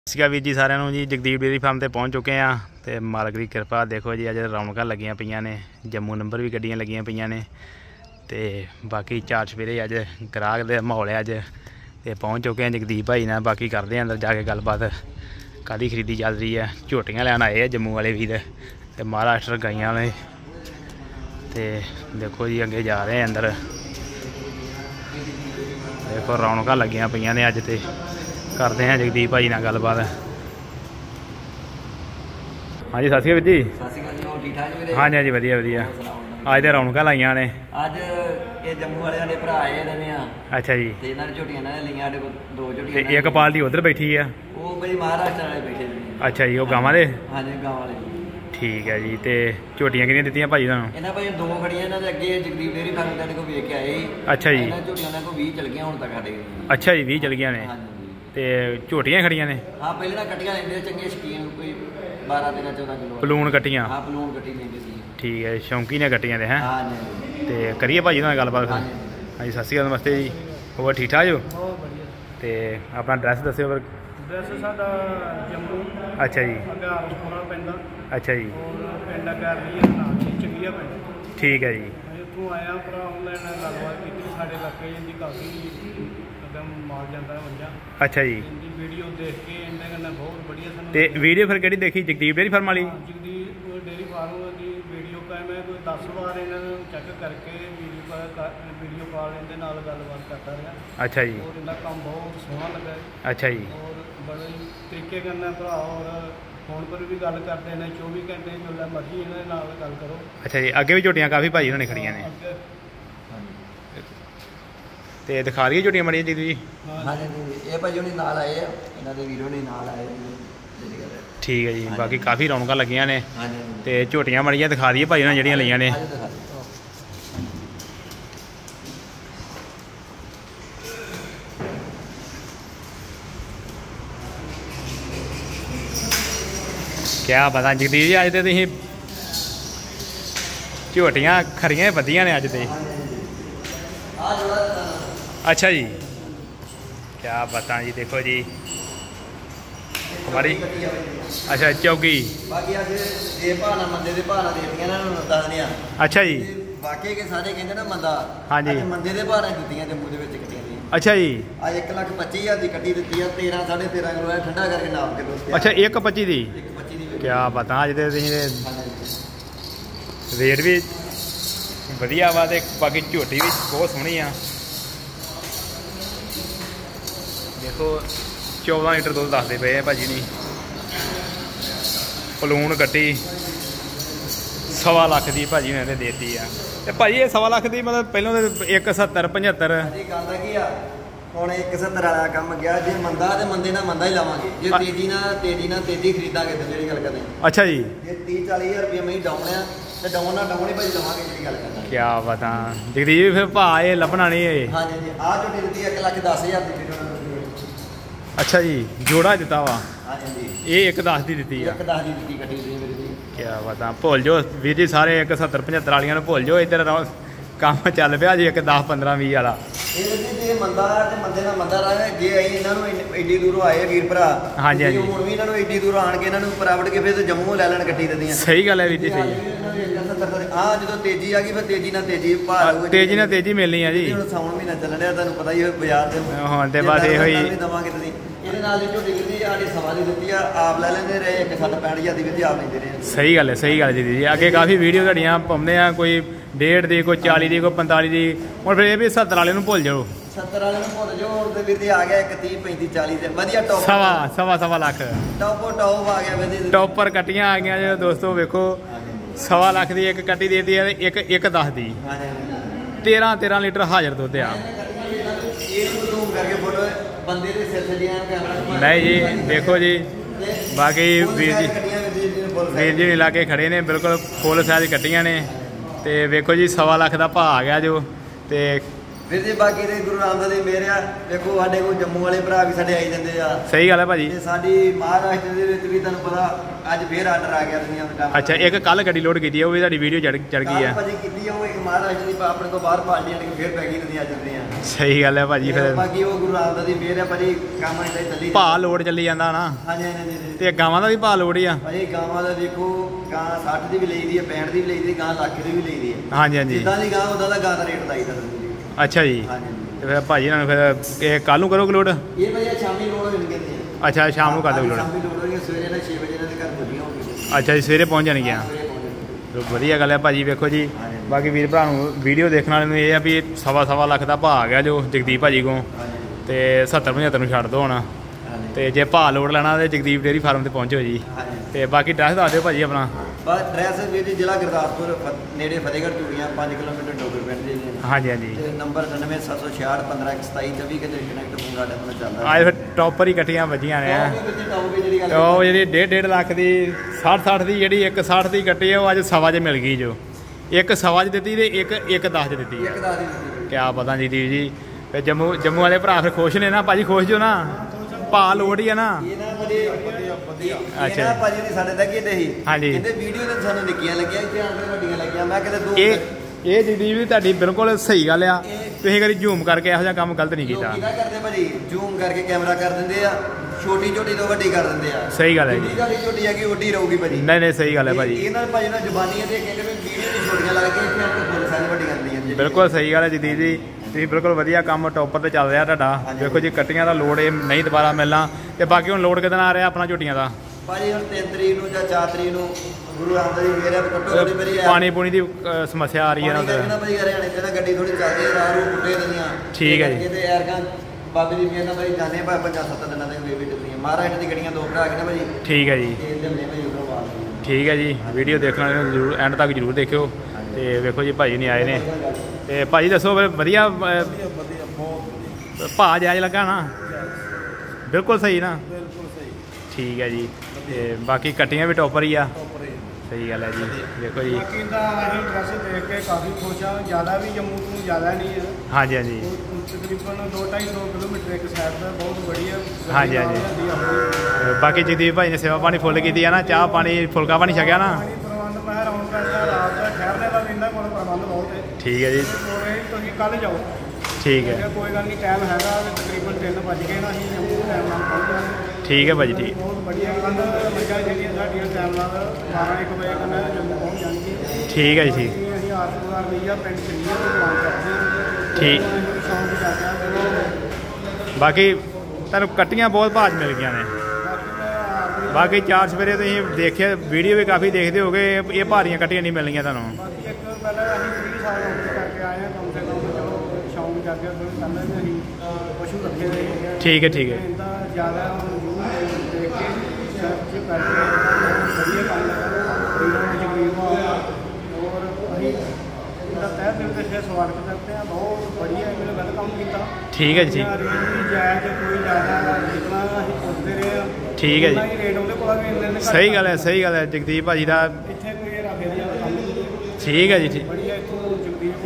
ਸਤਿ ਵੀਰ ਜੀ ਸਾਰਿਆਂ ਨੂੰ ਜੀ ਜਗਦੀਪ ਡੇਅਰੀ ਫਾਰਮ ਤੇ ਪਹੁੰਚ ਚੁੱਕੇ ਆ ਤੇ ਮਾਲਕ ਦੀ ਕਿਰਪਾ ਦੇਖੋ ਜੀ। ਅੱਜ ਰੌਣਕਾਂ ਲੱਗੀਆਂ ਪਈਆਂ ਨੇ, ਜੰਮੂ ਨੰਬਰ ਵੀ ਗੱਡੀਆਂ ਲੱਗੀਆਂ ਪਈਆਂ ਨੇ ਤੇ बाकी चार सवेरे अज ग्राहक दे माहौल है। अज ते पहुँच चुके हैं जगदीप भाई ने। बाकी करते हैं अंदर जाके गलबात कादी खरीदी चल रही है। झोटियां लैन आए हैं जम्मू वाले वीर ते महाराष्ट्र गाइयां वाले ते देखो जी अगे जा रहे हैं अंदर। देखो रौनकां लगियां पईयां ने अज ते करते हैं जगदीप भाई नाल गलबात। हाँ जी सत श्री अकाल जी। हाँ जी हाँ जी वधिया वधिया। अज तो रौनकां लाइयां ने। अज ये जम्मू वाले साडे भरा आए ने। अच्छा जी। ते इन्हां ने झोटियां इन्हां ने लईयां, साडे कोल दो झोटियां। ते एक पार्टी उधर बैठी है। वो बड़ी महाराष्ट्र वाले बैठे ने। अच्छा जी, वो गावां दे। हाँ जी गांव वाले। ठीक है जी। ते झोटियां कितनियां दित्तियां भाजी तुहानूं? इन्हां भाई दो खड़ियां इन्हां दे अगे जगदीप डेयरी फार्म ते को वेख के आए। अच्छा जी। इन्हां झोटियां इन्हां को 20 चल गईयां हुण तक साडे। अच्छा जी 20 चल गईयां ने। हाँ जी। ते झोटियां खड़ियां ने। हाँ पहले ना कट्टियां लेंदे चंगे शकीन, कोई 12 13 14 किलो पलून कट्टियां। हाँ पलून कट्टी लेंदे सी। ठीक है, शौकी ने कट्टियां दे हैं। हाँ जी। ते करिए भाजी नाल गलबात। हाँ जी सत श्री अकाल, नमस्ते जी। होर ठीक ठाक जो? बहुत बढ़िया। ते अपना एड्रैस दस्सिओ फिर। एड्रैस साडा जम्मू। अच्छा जी। अग्यारपुरा पैंदा। अच्छा जी। और पिंड अग्यारवी नाम चंगिया पिंड। ठीक है जी। इत्थों आया भरा ऑनलाइन गलबात की साढ़े इलाके जी काफ़ी माल जाता है वंजा। अच्छा जी। इनकी वीडियो देख के इनके कन्नै बहुत बढ़िया सन। ते वीडियो फिर केड़ी देखी? जगदीप डेयरी फार्म वाली? जगदीप डेयरी फार्म की वीडियो का मैं कोई 10 बार इन्होंने चेक करके वीडियो कॉल इनके नाल गलबात करता रहा। अच्छा जी। और इनका काम बहुत सोहना लगा। अच्छा जी। और बड़े तरीके कन्नै भरा और फोन पर भी गल करते हैं 24 घंटे जो मर्जी इन्होंने नाल गल करो। अच्छा जी। अगे भी झोटियां काफ़ी भाजी उन्होंने खड़ियां ने ते दिखा रही झोटियां मड़ियां जी जी। हाँ जी ये भाजी उन्हें नाल आए हैं, इन्हों के वीडियो ने नाल आए। ठीक है जी। बाकी काफ़ी रौनकां लगियां ने हाँ जी। ते झोटियां मड़ियां दिखा दी भाई उन्होंने जड़ियां लईयां ने। क्या पता जगदीप जी अज तो तुसीं झोटियां खरियां बधियां ने अज ते। अच्छा जी। क्या पता जी। देखो जी हमारी अच्छा चौकी। बाकी अज ये भाना मंदे दे भाना देतियां ना दसदे आ। अच्छा जी। वाकई के सारे कहंदे ना मंदा। हाँ जी। मंदे दे भाना दित्तियां जम्मू दे विच कट्टियां दी। अच्छा जी। आज 1,25,000 दी कट्टी दित्ती है। 13 13.5 किलो ठंडा करके नाप के दोस्त। अच्छा 1,25 दी। 1,25 दी। क्या पता अज तो रेट भी वधिया वा ते बाकी झोटी भी बहुत सोहनी आ। देखो 14 लीटर दुध दसदे पे भाजी नहीं। पलून कट्टी 1.25 लाख की भाजी ने देती है। ते भाजी ये 1.25 लाख की मतलब पहलों तो 170 75 ਹੁਣ 170 वाला काम गया। जे मंदा तो मंदे ना मंदा ही लावांगे। जे तेजी ना तेजी खरीदांगे तो जेडी गल करनी। अच्छा जी। जे 30-40 रुपये में डाउन है तो डाउन ना डाउन ही भाई लवांगे जेडी गल करनी। क्या पता जगदीप फिर भा ये लभना नहीं है। हाँ जी जी। आ झोटी दी 1,10,000 दी। अच्छा जी। जोड़ा दिता वा। हाँ जी। ये 1,10 दी दी। 1,10 दी दी कटी दी मेरी। क्या पता भुल जो वीर जी सारे 170 75 वालियां भुल जो। इधर काम चल पिया जी 10 15 20 वाला। ये मंदा ते मंदे ना मंदा रहा जे इन्हों एडी दूरों आए वीर भरा। हाँ जी हाँ जी। हुण भी इन्हों एडी दूरों आण के इन्हों प्राइवेट के फिर जम्मू लै लैन कट्टी दित्तियां। सही गल है वीर जी सही है। हाँ जो तेजी आ गई फिर तेजी ना तेजी तेजी मिलनी है जी। हुण साउण महीना चलन दिया तुहानूं पता ही है बाजार दे हुण ते बस इहो ही दवांगे तुसीं। ਇਹਦੇ ਨਾਲ ਦੀ ਝੋਟੀ ਦਿੱਤੀ ਸਾਡੀ ਸਵਾਰੀ ਦਿੱਤੀ ਆ ਆਪ ਲੈ ਲੈਂਦੇ ਰਹੇ 1,65,000 ਦੀ ਵੀ ਆਪ ਲੈਂਦੇ ਰਹੇ। सही गल है जी। अगे काफ़ी वीडियो तुहाडियां पाउंदे आ कोई 1.5 ਦੀ कोई 40 ਦੀ कोई 45 ਦੀ। हुण फिर ये भी 70 वाले नूं भुल जाओ। 70 वाले नूं भुल जाओ। और ते वीर जी आ गया 30 35 40 ते वधिया टॉप सवा लाख टॉप आ गया वीर जी। टॉपर कट्टियां आ गई जो दोस्तों वेखो 1.25 लाख की एक कट्टी देती है। एक 1,10 दी 13 लीटर हाजिर दुध आ। नहीं जी देखो जी। बाकी वीर जी इलाके खड़े ने बिल्कुल फुल साइज कट्टियां ने ते वेखो जी 1.25 लाख का भाव आ गया जो। ते ਵੀਰ ਜੀ ਬਾਕੀ ਦੇ ਗੁਰੂ ਰਾਮਦਾਸ ਦੀ ਮਿਹਰ ਆ। ਦੇਖੋ ਸਾਡੇ ਕੋਲ ਜੰਮੂ ਵਾਲੇ ਭਰਾ ਵੀ ਸਾਡੇ ਆਈ ਜਾਂਦੇ ਆ। ਸਹੀ ਗੱਲ ਹੈ ਭਾਜੀ। ਤੇ ਸਾਡੀ ਮਹਾਰਾਸ਼ਟਰ ਦੇ ਵਿੱਚ ਵੀ ਤੁਹਾਨੂੰ ਪਤਾ ਅੱਜ ਫੇਰ ਆਰਡਰ ਆ ਗਿਆ ਦੁਨੀਆ ਦਾ ਕੰਮ। ਅੱਛਾ ਇੱਕ ਕੱਲ ਗੱਡੀ ਲੋਡ ਕੀਤੀ ਆ, ਉਹ ਵੀ ਤੁਹਾਡੀ ਵੀਡੀਓ ਚੜ ਗਈ ਆ। ਭਾਜੀ ਕੀਤੀ ਆ ਉਹ ਇੱਕ ਮਹਾਰਾਸ਼ਟਰ ਦੀ ਆਪਣੇ ਤੋਂ ਬਾਹਰ ਪਾਰਟੀਆਂ ਨੇ ਫੇਰ ਪੈ ਗਈ ਦੁਨੀਆ ਚੱਲਦੇ ਆ। ਸਹੀ ਗੱਲ ਹੈ ਭਾਜੀ। ਫਿਰ ਬਾਕੀ ਉਹ ਗੁਰੂ ਰਾਮਦਾਸ ਦੀ ਮਿਹਰ ਆ ਭਾਜੀ, ਕੰਮ ਇੱਦਾਂ ਚੱਲੀ ਭਾਅ ਲੋਡ ਚੱਲੀ ਜਾਂਦਾ ਨਾ। ਹਾਂਜੀ ਹਾਂਜੀ। ਤੇ ਗਾਵਾਂ ਦਾ ਵੀ ਭਾਅ ਲੋਡ ਹੀ ਆ ਭਾਜੀ। ਗਾਵਾਂ ਦਾ ਦੇਖੋ ਗਾਂ 60 ਦੀ ਵੀ ਲਈਦੀ ਹੈ, 65 ਦੀ ਵੀ ਲਈਦੀ, ਗਾਂ ਲੱਖ ਦੀ ਵੀ ਲਈਦੀ ਹੈ। ਹਾਂਜੀ ਹਾਂਜੀ। ਜਿੱਦਾਂ ਦੀ ਗਾਂ ਉਹਦਾ ਦਾ ਗਾਂ ਦਾ ਰੇਟ ਲਾਈਦਾ। ਅੱਛਾ ਜੀ। ਹਾਂਜੀ। ਤੇ ਫਿਰ ਭਾਜੀ ਇਹਨਾਂ ਨੂੰ ਫਿਰ ਇਹ ਕੱਲ ਨੂੰ ਕਰੋਗੇ ਲੋਡ? ਇਹ ਭਾਈ ਸ਼ਾਮੀ ਲੋਡ ਹੋ ਜਾਣਗੇ। ਅੱਛਾ ਸ਼ਾਮ ਨੂੰ ਕਰ ਦਿਓ ਲੋਡ। ਸ਼ਾਮੀ ਲੋਡ ਹੋਣਗੇ, ਸਵੇਰੇ ਨਾਲ 6 ਵਜੇ ਇਹਨਾਂ ਦੇ ਘਰ ਪਹੁੰਚੀਆਂ ਹੋਣਗੀਆਂ। ਅੱਛਾ ਜੀ ਸਵੇਰੇ ਪਹੁੰਚ ਜਾਣਗੀਆਂ। ਵਧੀਆ ਗੱਲ ਹੈ ਭਾਜੀ। ਵੇਖੋ ਜੀ ਬਾਕੀ ਵੀਰ ਭਰਾ ਨੂੰ ਵੀਡੀਓ ਦੇਖਣ ਵਾਲੇ ਨੂੰ ਇਹ ਆ ਵੀ 1.25 ਲੱਖ ਦਾ ਭਾਅ ਆ ਗਿਆ ਜੋ ਜਗਦੀਪ ਭਾਜੀ ਕੋਲ, ਤੇ 70-75 ਨੂੰ ਛੱਡ ਦੋ ਹੁਣ। ਤੇ ਜੇ ਭਾਅ ਲੋਡ ਲੈਣਾ ਤੇ ਜਗਦੀਪ ਡੇਅਰੀ ਫਾਰਮ ਤੇ ਪਹੁੰਚੋ ਜੀ। ਤੇ ਬਾਕੀ ਐਡਰੈਸ ਦੱਸ ਦਿਓ ਭਾਜੀ ਆਪਣਾ। ਬਸ ਐਡਰੈਸ ਵੀਰ ਜੀ ਜ਼ਿਲ੍ਹਾ ਗੁਰਦਾਸਪੁਰ ਨੇੜੇ ਫਤਿਹਗੜ੍ਹ ਚੂੜੀਆਂ 5 ਕਿਲੋਮੀਟਰ ਡੋਗਰ ਪਿੰਡ ਦੇ ਜੀ। ਹਾਂਜੀ ਹਾਂਜੀ। ਤੇ ਨੰਬਰ 9776 1527 24 ਕਿਤੇ ਕਨੈਕਟ ਫੋਨ ਸਾਡਾ ਆਪਣਾ ਚੱਲਦਾ। ਆਏ ਫਿਰ ਟੌਪਰ ਹੀ ਕੱਟੀਆਂ ਵੱਜੀਆਂ ਨੇ। ਉਹ ਜਿਹੜੀ 1.5 ਲੱਖ ਦੀ 60 ਦੀ ਜਿਹੜੀ 1.60 ਦੀ ਕੱਟੀ ਆ ਉਹ ਅੱਜ ਸਵਾ 'ਚ ਮਿਲ ਗਈ ਜੋ। ਇੱਕ ਸਵਾ 'ਚ ਦਿੱਤੀ ਤੇ ਇੱਕ 10 'ਚ ਦਿੱਤੀ। ਕਿਆ ਪਤਾ ਜੀ ਦੀਪ ਜੀ। ਫਿਰ ਜੰਮੂ ਵਾਲੇ ਭਰਾ ਫਿਰ ਖੁਸ਼ ਨੇ ਨਾ ਭਾਜੀ? ਖੁਸ਼ ਜੋ ਨਾ, ਭਾਅ ਲੋਡ ਹੀ ਆ ਨਾ। ਅੱਛਾ ਭਾਜੀ ਦੀ ਸਾਡੇ ਤੱਕ ਹੀ ਤੇ ਹੀ। ਹਾਂਜੀ। ਕਹਿੰਦੇ ਵੀਡੀਓ ਤੇ ਸਾਨੂੰ ਨਿੱਕੀਆਂ ਲੱਗੀਆਂ, ਇੱਥੇ ਆਣ ਕੇ ਵੱਡੀਆਂ ਲੱਗੀਆਂ। ਮੈਂ ਕਹਿੰਦਾ ਦੋ ਇਹ ਜਗਦੀਪ ਜੀ ਤੁਹਾਡੀ ਬਿਲਕੁਲ ਸਹੀ ਗੱਲ ਆ। ਤੁਸੀਂ ਕਦੀ ਜ਼ੂਮ ਕਰਕੇ ਇਹੋ ਜਿਹਾ ਕੰਮ ਗਲਤ ਨਹੀਂ ਕੀਤਾ। ਕੀ ਕਰਦੇ ਭਾਜੀ? ਜ਼ੂਮ ਕਰਕੇ ਕੈਮਰਾ ਕਰ ਦਿੰਦੇ ਆ, ਛੋਟੀ ਤੋਂ ਵੱਡੀ ਕਰ ਦਿੰਦੇ ਆ। ਸਹੀ ਗੱਲ ਹੈ ਜੀ। ਜਿਹੜੀ ਛੋਟੀ ਆ ਕਿ ਓਡੀ ਰਹੂਗੀ ਭਾਜੀ। ਨਹੀਂ ਸਹੀ ਗੱਲ ਹੈ ਭਾਜੀ। ਇਹ ਨਾਲ ਭਾਜੀ ਨਾਲ ਜ਼ੁਬਾਨੀ ਤੇ ਕਹਿੰਦੇ ਵੀ ਵੀਡੀਓ ਦੀ ਛੋਟੀਆਂ ਲੱਗ ਕੇ ਇੱਥੇ ਆਣ ਕੇ ਫੁੱਲ ਸਾਈਜ਼ ਵੱਡੀ ਕਰਦੀਆਂ। ਬਿਲਕੁਲ ਸਹੀ ਗੱਲ ਹੈ ਜਗਦੀਪ ਜੀ। ਤੁਸੀਂ ਬਿਲਕੁਲ ਵਧੀਆ ਕੰਮ ਟੌਪਰ ਤੇ ਚੱਲ ਰਿਹਾ ਤੁਹਾਡਾ। ਦੇਖੋ ਜੀ ਕੱਟੀਆਂ ਦਾ ਲੋਡ ਇਹ ਨਹੀਂ ਦੁਬਾਰਾ ਮਿਲਣਾ। ਤੇ ਬਾਕੀ ਹੁਣ ਲੋਡ ਕਿਦਾਂ ਆ ਰਿਹਾ ਆਪਣਾ ਝੋਟੀਆਂ ਦਾ? ਭਾਜੀ ਹੁਣ 3 ਤਰੀਕ ਨੂੰ ਜਾਂ 4 ਤਰੀਕ ਨੂੰ ਗੁਰੂ ਰਾਮਦਾਸ ਦੀ ਮਿਹਰ ਹੈ। ਕੱਟੋ ਥੋੜੀ ਮੇਰੀ ਪਾਣੀ ਪੂਣੀ ਦੀ ਸਮੱਸਿਆ ਆ ਰਹੀ ਹੈ ਨਾ ਨਾ ਭਾਜੀ। ਹਰਿਆਣੇ ਚ ਨਾ ਗੱਡੀ ਥੋੜੀ ਚੱਲਦੀ ਹੈ, ਰਾਹ ਨੂੰ ਪੁੱਟੇ ਦਿੰਦੀਆਂ। ਠੀਕ ਹੈ ਜੀ। ਤੇ ਐਰਕਾਂ ਬਾਬੇ ਦੀ ਮਿਹਰ ਨਾਲ ਭਾਜੀ ਜਾਣੇ ਭਾਵੇਂ 5-7 ਦਿਨਾਂ ਦੇ ਵੇਟ ਦਿੰਦੀਆਂ। ਮਹਾਰਾਸ਼ਟਰ ਦੀ ਗੱਡੀਆਂ 2 ਭਰਾ ਕੇ ਨਾ ਭਾਜੀ। ਠੀਕ ਹੈ ਜੀ। ਠੀਕ ਹੈ ਜੀ। ਵੀਡੀਓ ਦੇਖਣ ਵਾਲੇ ਨੂੰ ਜ਼ਰੂਰ ਐਂਡ ਤੱਕ ਜ਼ਰੂਰ ਦੇਖਿਓ। ਤੇ ਵੇਖੋ ਜੀ ਭਾਜੀ ਨਹੀਂ ਆਏ ਨੇ। ਤੇ ਭਾਜੀ ਦੱਸੋ ਫਿਰ ਵਧੀਆ ਭਾਅ ਜਾਇਜ਼ ਲੱਗਾ ਨਾ? ਬਿਲਕੁਲ ਸਹੀ ਨਾ? ਠੀਕ ਹੈ ਜੀ। ਤੇ ਬਾਕੀ ਕੱਟੀਆਂ ਵੀ ਟੌਪਰ ਹੀ ਆ। ਸਹੀ ਗੱਲ ਹੈ ਜੀ। ਦੇਖੋ ਜੀ ਬਾਕੀ ਤਾਂ ਅਸੀਂ ਡਰੈਸ ਦੇਖ ਕੇ ਕਾਫੀ ਖੁਸ਼ ਆ। ਜ਼ਿਆਦਾ ਵੀ ਜੰਮੂ ਤੋਂ ਜ਼ਿਆਦਾ ਨਹੀਂ ਹੈ। ਹਾਂਜੀ ਹਾਂਜੀ। ਤਕਰੀਬਨ 2-2.5 ਕਿਲੋਮੀਟਰ ਇੱਕ ਸਾਈਡ ਦਾ ਬਹੁਤ ਵਧੀਆ। ਹਾਂਜੀ ਹਾਂਜੀ। ਬਾਕੀ ਜਗਦੀਪ ਭਾਈ ਨੇ ਸੇਵਾ ਪਾਣੀ ਫੁੱਲ ਕੀਤੀ ਆ ਨਾ? ਚਾਹ ਪਾਣੀ ਫੁਲਕਾ ਪਾਣੀ ਛਕਿਆ ਨਾ? ਪ੍ਰਬੰਧ ਮੈਂ ਰਾਉਂਡ ਕਰਦਾ ਰਾਤ ਦਾ ਠਹਿਰਨੇ ਦਾ ਵੀ ਇਹਨਾਂ ਕੋਲ ਪ੍ਰਬੰਧ ਬਹੁਤ ਹੈ। ਠੀਕ ਹੈ ਜੀ। ਤੁਸੀਂ ਕੱਲ੍ਹ ਜਾਓ। ਠੀਕ ਹੈ। ਕੋਈ ਗੱਲ ਨਹੀਂ, ਟਾਈਮ ਹੈਗਾ ਤਕਰੀਬਨ 3 ਵੱਜ ਗਏ ਨਾ। ਅਸੀਂ ਜੰਮੂ ਟਾਈਮ ਨਾਲ ਪਹੁੰਚ ਜਾਵਾਂਗੇ। ਠੀਕ ਹੈ ਭਾਜੀ। ਠੀਕ ਬਹੁਤ ਵਧੀਆ ਗੱਲ ਮੱਝਾਂ ਜਿਹੜੀਆਂ ਸਾਡੀਆਂ ਟਾਈਮ ਨਾਲ 12-1 ਵਜੇ ਤੱਕ ਜੰਮੂ ਪਹੁੰਚ ਜਾਣਗੀਆਂ। ਠੀਕ ਹੈ ਜੀ। ਠੀਕ। ਅਸੀਂ ਆਸ-ਪਾਸ ਲਈਆ ਪਿੰਡ ਚੱਲੀਏ ਤੇ ਦੁਕਾਨ ਕਰਦੇ ਹਾਂ। ਠੀਕ। ਸ਼ੌਂਕ ਕਰਦੇ ਬਾਕੀ ਤੁਹਾਨੂੰ ਕੱਟੀਆਂ ਬਹੁਤ ਭਾਜ ਮਿਲ ਗਈਆਂ ਨੇ। ਬਾਕੀ 4 ਸਵੇਰੇ ਤੁਸੀਂ ਦੇਖਿਆ ਵੀਡੀਓ ਵੀ ਕਾਫੀ ਦੇਖਦੇ ਹੋਗੇ। ਇਹ ਭਾਰੀਆਂ ਕੱਟੀਆਂ ਨਹੀਂ ਮਿਲਣੀਆਂ ਤੁਹਾਨੂੰ। ਬਾਕੀ ਇੱਕ ਪਹਿਲਾਂ ਅਸੀਂ 30 ਸਾਲ ਨੌਕਰੀ ਕਰਕੇ ਆਏ ਹਾਂ। ਕਮ ਸੇ ਕਮ ਚਲੋ ਸ਼ੌਂਕ ਕਰਕੇ ਪਹਿਲਾਂ ਵੀ ਅਸੀਂ ਪਸ਼ੂ ਰੱਖੇ ਹੋਏ ਹੈਗੇ। ਠੀਕ ਹੈ। ਠੀਕ ਹੈ। ਇਹਦਾ ਜ਼ਿਆਦਾ ਦੇਖ ਕੇ ਸਰਚ ਕਰਕੇ ਵਧੀਆ ਕੰਮ ਲੱਗਾ। और ਅਸੀਂ ਇਹਦਾ ਤਹਿ ਦਿਲ से स्वागत करते हैं। बहुत बढ़िया इन्होंने वेलकम किया। ठीक है जी। जायज कोई ज़्यादा जितना ਅਸੀਂ ਪੁੱਛਦੇ ਰਹੇ। ਠੀਕ ਹੈ ਜੀ। ਰੇਟ ਉਹਦੇ ਕੋਲ ਵੀ ਇੰਨੇ ਸਹੀ ਗੱਲ ਹੈ। ਸਹੀ ਗੱਲ ਹੈ ਜਗਦੀਪ ਭਾਜੀ ਦਾ। ਇੱਥੇ ਕੋਈ ਰਾਫੇਰੀਆ ਦਾ ਕੰਮ ਨਹੀਂ। ਠੀਕ ਹੈ ਜੀ। ਠੀਕ। बढ़िया इतों जगदीप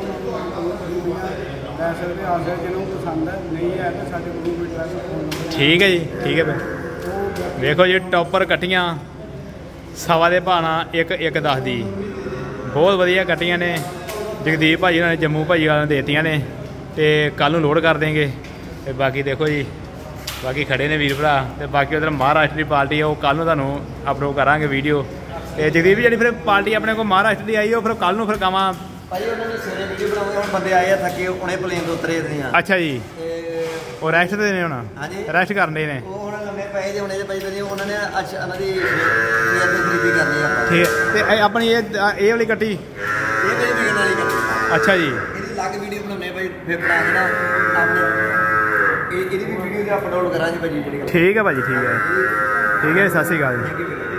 ਲੈ ਸਕਦੇ ਆ ਸਕਦੇ ਜਿਹਨੂੰ ਪਸੰਦ ਹੈ। ਨਹੀਂ ਹੈ ਤਾਂ ਸਾਡੇ ਕੋਲ ਵੀ ਐਡਰੈਸ। ਠੀਕ ਹੈ ਜੀ। ਠੀਕ ਹੈ। ਵੇਖੋ ਜੀ ਟੌਪਰ ਕੱਟੀਆਂ ਸਵਾ ਦੇ ਭਾਣਾ 1-10 ਦੀ ਬਹੁਤ ਵਧੀਆ ਕੱਟੀਆਂ ਨੇ। ਜਗਦੀਪ ਭਾਜੀ ਉਹਨਾਂ ਨੇ ਜੰਮੂ ਭਾਜੀ ਵਾਲਿਆਂ ਨੂੰ ਦੇਤੀਆਂ ਨੇ ਤੇ ਕੱਲ ਨੂੰ ਲੋਡ ਕਰ ਦੇਂਗੇ। ਤੇ ਬਾਕੀ ਦੇਖੋ ਜੀ ਬਾਕੀ ਖੜੇ ਨੇ ਵੀਰ ਭਰਾ। ਤੇ ਬਾਕੀ ਉਧਰ ਮਹਾਰਾਸ਼ਟਰ ਦੀ ਪਾਰਟੀ ਆ ਉਹ ਕੱਲ ਨੂੰ ਤੁਹਾਨੂੰ ਅਪਲੋਡ ਕਰਾਂਗੇ ਵੀਡੀਓ। ਤੇ ਜਗਦੀਪ ਜਿਹੜੀ ਫਿਰ ਪਾਰਟੀ ਆਪਣੇ ਕੋਲ ਮਹਾਰਾਸ਼ਟਰ ਦੀ ਆਈ ਉਹ ਫਿਰ ਕੱਲ ਨੂੰ ਫਿਰ ਕਾਵਾਂ ਭਾਜੀ ਉਹਨਾਂ ਨੇ ਸਵੇਰੇ ਵੀਡੀਓ ਬਣਾਉਂਦੇ। ਹੁਣ ਬੰਦੇ ਆਏ ਆ ਥੱਕੇ ਹੁਣੇ ਪਲੇਨ ਤੋਂ ਉਤਰੇ ਦੀਆਂ। ਅੱਛਾ ਜੀ। ਉਹ ਰੈਸਟ ਦੇ ਨੇ ਹੁਣ? ਹਾਂਜੀ ਰੈਸਟ ਕਰਦੇ ਨੇ। ਉਹ ਹੁਣ ਲੰਮੇ ਪਏ ਜੇ ਹੁਣੇ ਪਏ ਤੇ ਉਹਨਾਂ ਨੇ ਅੱਛਾ ਉਹਨਾਂ ਦੀ ਖਰੀਦੀ ਕਰਨੀ ਆ। ਠੀਕ। ਤੇ ਆਪਣੀ ਇਹ ਵਾਲੀ ਕੱਟੀ ਇਹ ਮੇਰੀ ਵਿਕਣ ਵਾਲੀ ਕੱਟੀ। ਅੱਛਾ ਜੀ। ਇਹਦੀ ਅਲੱਗ ਵੀਡੀਓ ਬਣਾਉਣੇ ਭਾਈ ਫਿਰ ਬਣਾ ਦੇਣਾ ਆਪਣੇ। ਇਹਦੀ ਵੀ ਵੀਡੀਓ ਅਪਲੋਡ ਕਰਾਂਗੇ ਭਾਜੀ ਜਿਹੜੀ। ਠੀਕ ਹੈ ਭਾਜੀ। ਠੀਕ ਹੈ। ਠੀਕ ਹੈ। ਸਤਿ ਸ਼੍ਰੀ ਅਕਾਲ ਜੀ।